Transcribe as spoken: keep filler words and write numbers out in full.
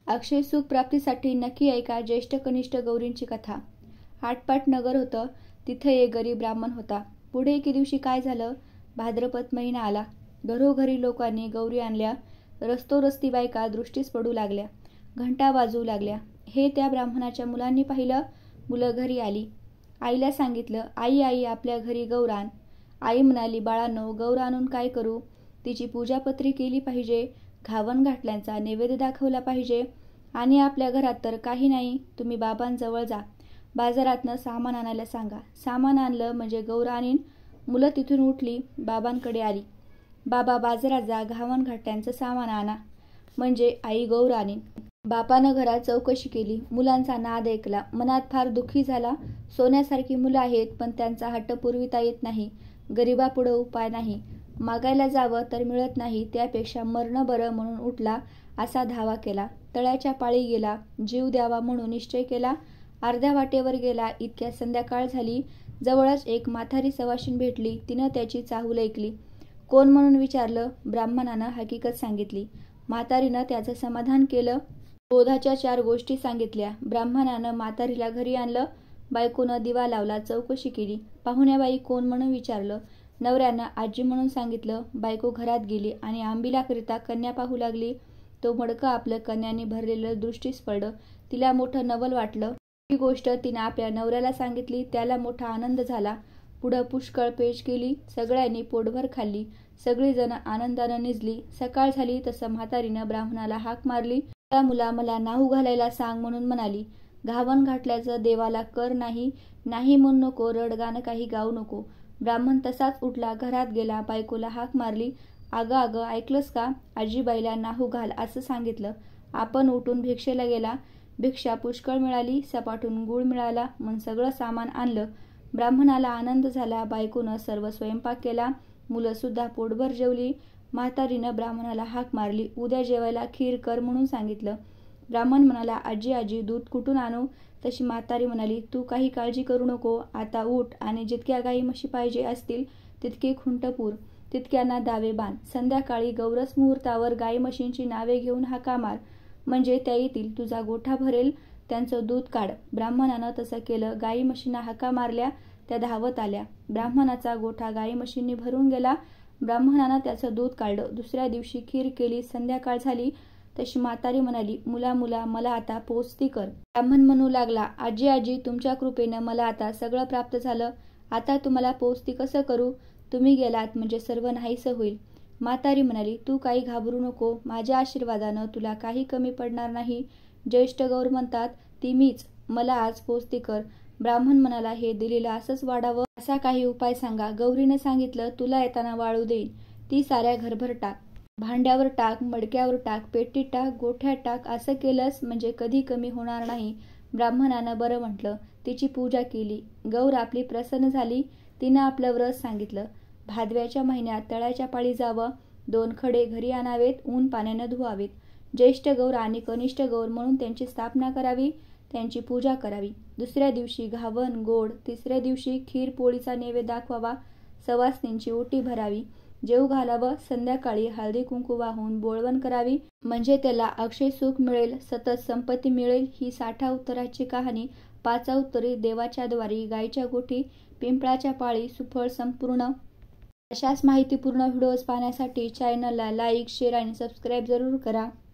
अक्षय सुख प्राप्तीसाठी नक्की ऐका ज्येष्ठ कनिष्ठ गौरींची कथा। आटपाट नगर होतं, तिथे एक गरीब ब्राह्मण होता। पुढे एके दिवशी काय झालं, भाद्रपद महिना आला। घरोघरी लोकांनी गौरी आणल्या, रस्तोरस्ती बायका दृष्टीस पडू लागल्या, घंटा वाजवू लागल्या। हे त्या ब्राह्मणाच्या मुलांनी पाहिलं। मुलं घरी आली, आईला सांगितलं, आई आई आपल्या घरी गौर आण। आई म्हणाली, बाळांनो, गौर आणून काय करू? तिची पूजापत्री केली पाहिजे, घावन घाटल्यांचा नैवेद्य दाखवला पाहिजे, आणि आपल्या घरात तर काही नाही। तुम्ही बाबांजवळ जा, बाजारातनं सामान आणायला सांगा। सामान आणलं म्हणजे गौर आणीन। मुलं तिथून उठली, बाबांकडे आली। बाबा, बाजारात जा, घावन घाटल्यांचं सामान आणा, म्हणजे आई गौर आणीन। बापानं घरात चौकशी केली, मुलांचा नाद ऐकला, मनात फार दुःखी झाला। सोन्यासारखी मुलं आहेत, पण त्यांचा हट्ट पुरविता येत नाही। गरिबापुढं उपाय नाही, मागायला जावं तर मिळत नाही, त्यापेक्षा मरणं बरं म्हणून उठला, असा धावा केला। तळ्याच्या पाळी गेला, जीव द्यावा म्हणून निश्चय केला। अर्ध्या वाटेवर गेला, इतक्या संध्याकाळ झाली। जवळच एक म्हातारी सवाशीण भेटली, तिनं त्याची चाहूल ऐकली। कोण म्हणून विचारलं, ब्राह्मणानं हकीकत सांगितली। म्हातारीनं त्याचं समाधान केलं, बोधाच्या चार गोष्टी सांगितल्या। ब्राह्मणानं म्हातारीला घरी आणलं, बायकोनं दिवा लावला, चौकशी केली। पाहुण्याबाई कोण म्हणून विचारलं, नवऱ्यानं आजी म्हणून सांगितलं। बायको घरात गेली आणि आंबिलाकरिता कन्या पाहू लागली। तो मडकं आपलं कन्यांनी भरलेलं दृष्टीस पडलं, तिला मोठं नवल वाटलं। ही गोष्ट तिनं आपल्या नवऱ्याला सांगितली, त्याला मोठा आनंद झाला। पुढं पुष्कळ पेच केली, सगळ्यांनी पोटभर खाल्ली, सगळी जण आनंदानं निजली। सकाळ झाली तसं म्हातारीनं ब्राह्मणाला हाक मारली, मुला मुला मला नाहू घालायला सांग म्हणून म्हणाली। घावन घाटल्याचं देवाला कर नाही, नाही म्हणू नको, रडगाणं काही गाऊ नको। ब्राह्मण तसाच उठला, घरात गेला, बायकोला हाक मारली, अगं अगं ऐकलंस का, आजीबाईला नाहू घाल असं सांगितलं। आपण उठून भिक्षेला गेला, भिक्षा पुष्कळ मिळाली, सपाटून गुळ मिळाला, मग सगळं सामान आणलं। ब्राह्मणाला आनंद झाला, बायकोनं सर्व स्वयंपाक केला, मुलं सुद्धा पोटभर जेवली। म्हातारीनं ब्राह्मणाला हाक मारली, उद्या जेवायला खीर कर म्हणून सांगितलं। ब्राह्मण म्हणाला, आजी आजी दूध कुठून आणू? तशी म्हातारी म्हणाली, तू काही काळजी करू नको, आता उठ आणि जितक्या गाई म्हशी पाहिजे असतील तितके खुंट पुर, तितक्यांना दावे बांध। संध्याकाळी गौरस मुहूर्तावर गाई म्हशींची नावे घेऊन हाका मार, म्हणजे त्या येतील, तुझा गोठा भरेल, त्यांचं दूध काढ। ब्राह्मणानं तसं केलं, गाई म्हशींना हाका मारल्या, त्या धावत आल्या। ब्राह्मणाचा गोठा गाई म्हशींनी भरून गेला। ब्राह्मणानं त्याचं दूध काढलं, दुसऱ्या दिवशी खीर केली। संध्याकाळ झाली तशी म्हातारी म्हणाली, मुला मुला मला आता पोचती कर। ब्राह्मण म्हणू लागला, आजी आजी तुमच्या कृपेनं मला आता सगळं प्राप्त झालं, आता तुम्हाला पोचती कसं करू? तुम्ही गेलात म्हणजे सर्व नाहीसं होईल। म्हातारी म्हणाली, तू काही घाबरू नको, माझ्या आशीर्वादानं तुला काही कमी पडणार नाही। ज्येष्ठ गौर म्हणतात ती मीच, मला आज पोचती कर। ब्राह्मण म्हणाला, हे दिलेलं असंच वाढावं, असा काही उपाय सांगा। गौरीनं सांगितलं, तुला येताना वाळू देईन, ती साऱ्या घरभर टाक, भांड्यावर टाक, मडक्यावर टाक, पेटीत टाक, गोठ्यात टाक, असं केलंस म्हणजे कधी कमी होणार नाही। ब्राह्मणानं बरं म्हटलं, तिची पूजा केली। गौर आपली प्रसन्न झाली, तिनं आपलं व्रत सांगितलं। भादव्याच्या महिन्यात तळ्याच्या पाळी जावं, दोन खडे घरी आणावेत, ऊन पाण्यानं धुवावेत। ज्येष्ठ गौर आणि कनिष्ठ गौर म्हणून त्यांची स्थापना करावी, त्यांची पूजा करावी। दुसऱ्या दिवशी घावन गोड, तिसऱ्या दिवशी खीर पोळीचा नैवेद्य दाखवावा, सवासणींची ओटी भरावी, जेवू घालावं। संध्याकाळी हळदी कुंकू वाहून बोळवण करावी, म्हणजे त्याला अक्षय सुख मिळेल, सतत संपत्ती मिळेल। ही साठा उत्तराची कहाणी। पाचा उत्तरी, देवाच्या द्वारी, गायच्या गोठी, पिंपळाच्या पाळी, सुफळ संपूर्ण। अशाच माहितीपूर्ण व्हिडिओज पाहण्यासाठी चॅनलला लाईक, शेअर आणि सबस्क्राईब जरूर करा।